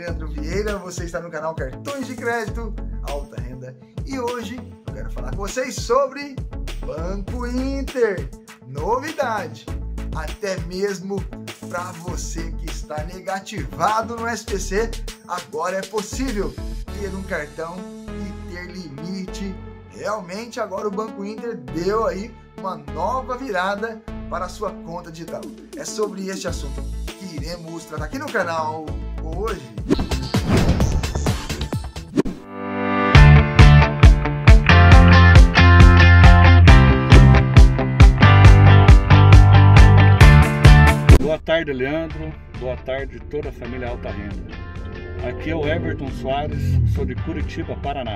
Leandro Vieira, você está no canal Cartões de Crédito Alta Renda e hoje eu quero falar com vocês sobre Banco Inter. Novidade, até mesmo para você que está negativado no SPC, agora é possível ter um cartão e ter limite. Realmente agora o Banco Inter deu aí uma nova virada para a sua conta digital. É sobre este assunto que iremos tratar aqui no canal hoje. Boa tarde, Leandro. Boa tarde, toda a família Alta Renda. Aqui é o Everton Soares, sou de Curitiba, Paraná.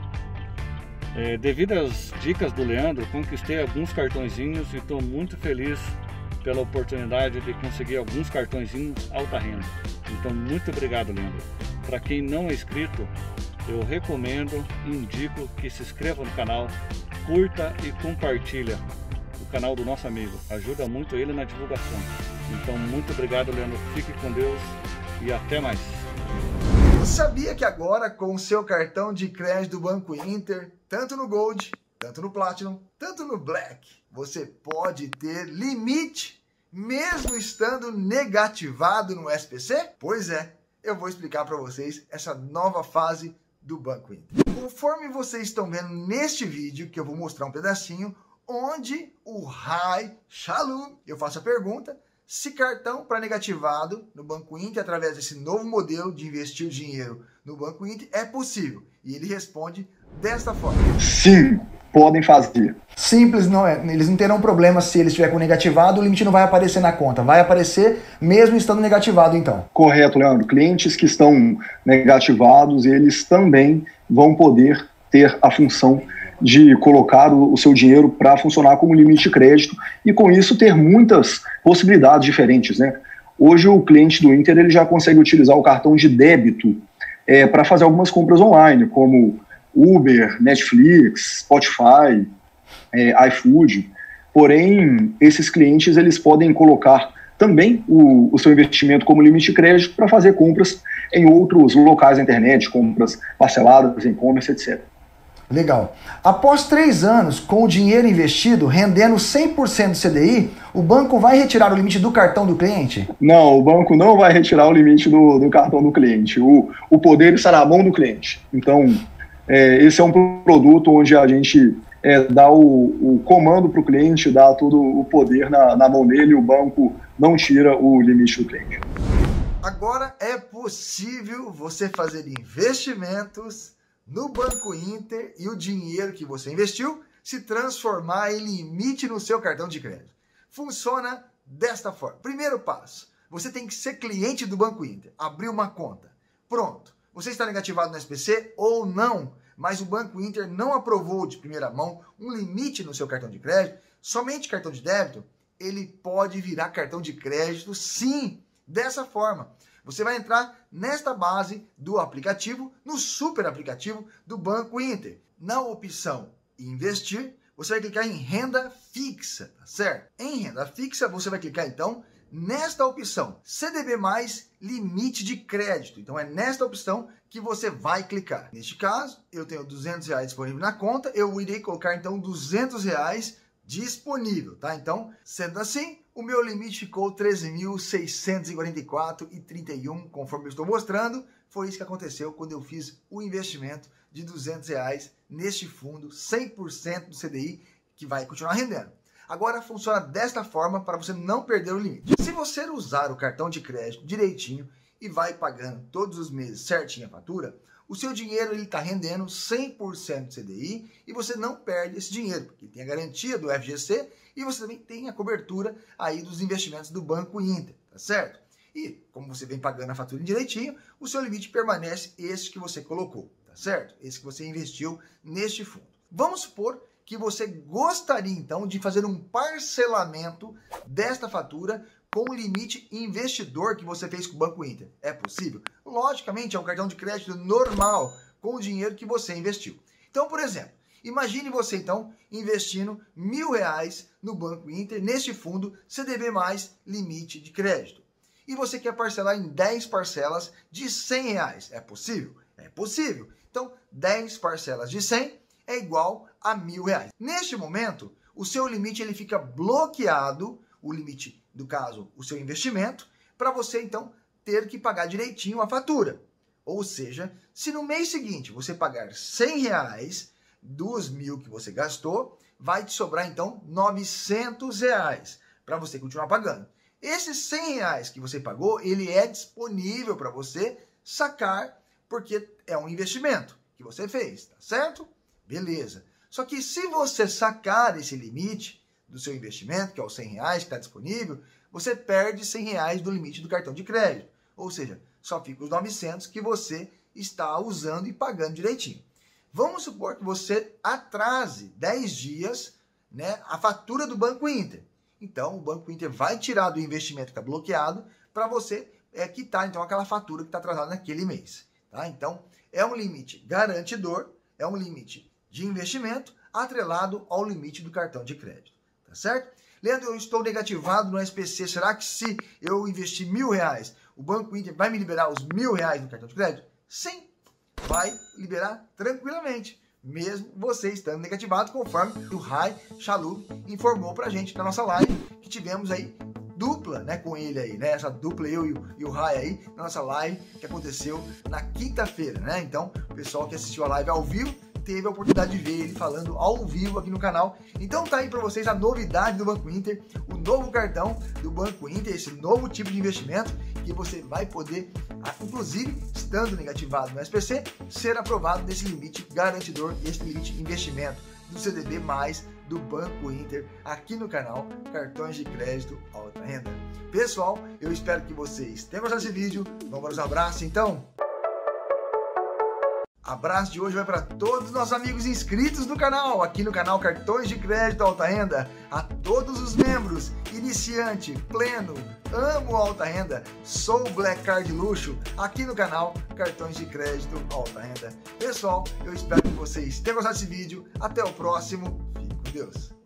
Devido às dicas do Leandro, conquistei alguns cartõezinhos e estou muito feliz pela oportunidade de conseguir alguns cartõezinhos Alta Renda. Então, muito obrigado, Leandro. Para quem não é inscrito, eu recomendo e indico que se inscreva no canal, curta e compartilha o canal do nosso amigo. Ajuda muito ele na divulgação. Então, muito obrigado, Leandro. Fique com Deus e até mais. Sabia que agora, com o seu cartão de crédito do Banco Inter, tanto no Gold, tanto no Platinum, tanto no Black, você pode ter limite, mesmo estando negativado no SPC? Pois é, eu vou explicar para vocês essa nova fase do Banco Inter. Conforme vocês estão vendo neste vídeo, que eu vou mostrar um pedacinho, onde o Rai Shalom, eu faço a pergunta, se cartão para negativado no Banco Inter, através desse novo modelo de investir o dinheiro no Banco Inter, é possível. E ele responde desta forma: sim, podem fazer. Simples, não é? Eles não terão problema se eles estiver com negativado, o limite não vai aparecer na conta. Vai aparecer mesmo estando negativado, então. Correto, Leandro. Clientes que estão negativados, eles também vão poder ter a função de colocar o seu dinheiro para funcionar como limite de crédito e com isso ter muitas possibilidades diferentes, né? Hoje o cliente do Inter ele já consegue utilizar o cartão de débito para fazer algumas compras online, como Uber, Netflix, Spotify, iFood. Porém, esses clientes eles podem colocar também o seu investimento como limite de crédito para fazer compras em outros locais da internet, compras parceladas, e-commerce, etc. Legal. Após 3 anos, com o dinheiro investido rendendo 100% do CDI, o banco vai retirar o limite do cartão do cliente? Não, o banco não vai retirar o limite do cartão do cliente. O poder está na mão do cliente. Então, esse é um produto onde a gente dá o comando para o cliente, dá todo o poder na mão dele, e o banco não tira o limite do cliente. Agora é possível você fazer investimentos no Banco Inter e o dinheiro que você investiu se transformar em limite no seu cartão de crédito. Funciona desta forma. Primeiro passo, você tem que ser cliente do Banco Inter, abrir uma conta. Pronto, você está negativado no SPC ou não, mas o Banco Inter não aprovou de primeira mão um limite no seu cartão de crédito, somente cartão de débito, ele pode virar cartão de crédito sim, dessa forma. Você vai entrar nesta base do aplicativo, no super aplicativo do Banco Inter. Na opção investir, você vai clicar em renda fixa, tá certo? Em renda fixa, você vai clicar então nesta opção CDB+, limite de crédito. Então é nesta opção que você vai clicar. Neste caso, eu tenho R$200 disponível na conta, eu irei colocar então R$200 disponível, tá? Então, sendo assim, o meu limite ficou R$ 13.644,31, conforme eu estou mostrando. Foi isso que aconteceu quando eu fiz o investimento de R$200 neste fundo, 100% do CDI, que vai continuar rendendo. Agora funciona desta forma para você não perder o limite. Se você usar o cartão de crédito direitinho e vai pagando todos os meses certinho a fatura, o seu dinheiro está rendendo 100% do CDI e você não perde esse dinheiro, porque tem a garantia do FGC e você também tem a cobertura aí dos investimentos do Banco Inter, tá certo? E como você vem pagando a fatura direitinho, o seu limite permanece esse que você colocou, tá certo? Esse que você investiu neste fundo. Vamos supor que você gostaria então de fazer um parcelamento desta fatura com o limite investidor que você fez com o Banco Inter. É possível? Logicamente, é um cartão de crédito normal com o dinheiro que você investiu. Então, por exemplo, imagine você então investindo R$1.000 no Banco Inter, neste fundo CDB+, limite de crédito. e você quer parcelar em 10 parcelas de R$100. É possível? É possível. Então, 10 parcelas de 100 é igual a R$1.000. Neste momento, o seu limite ele fica bloqueado, o limite, do caso, o seu investimento, para você, então, ter que pagar direitinho a fatura. Ou seja, se no mês seguinte você pagar R$100 dos 1.000 que você gastou, vai te sobrar, então, R$900 para você continuar pagando. Esses R$100 que você pagou, ele é disponível para você sacar, porque é um investimento que você fez, tá certo? Beleza. Só que se você sacar esse limite do seu investimento, que é os R$100 que está disponível, você perde R$100 do limite do cartão de crédito. Ou seja, só fica os 900 que você está usando e pagando direitinho. Vamos supor que você atrase 10 dias, né, a fatura do Banco Inter. Então, o Banco Inter vai tirar do investimento que está bloqueado para você quitar, então, aquela fatura que está atrasada naquele mês. Tá? Então, é um limite garantidor, é um limite de investimento atrelado ao limite do cartão de crédito. Tá certo? Leandro, eu estou negativado no SPC. Será que se eu investir R$1.000, o Banco Inter vai me liberar os R$1.000 no cartão de crédito? Sim, vai liberar tranquilamente, mesmo você estando negativado, conforme o Rai Chalub informou pra gente na nossa live, que tivemos aí dupla, né, com ele aí, né, essa dupla, eu e o Rai aí, na nossa live que aconteceu na quinta-feira, né? Então, o pessoal que assistiu a live ao vivo teve a oportunidade de ver ele falando ao vivo aqui no canal. Então tá aí para vocês a novidade do Banco Inter, o novo cartão do Banco Inter, esse novo tipo de investimento que você vai poder, inclusive, estando negativado no SPC, ser aprovado desse limite garantidor, esse limite de investimento do CDB+, do Banco Inter, aqui no canal Cartões de Crédito Alta Renda. Pessoal, eu espero que vocês tenham gostado desse vídeo. Vamos para os abraços, então. Abraço de hoje vai para todos os nossos amigos inscritos no canal, aqui no canal Cartões de Crédito Alta Renda, a todos os membros, iniciante, pleno, amo alta renda, sou Black Card Luxo, aqui no canal Cartões de Crédito Alta Renda. Pessoal, eu espero que vocês tenham gostado desse vídeo, até o próximo, fique com Deus.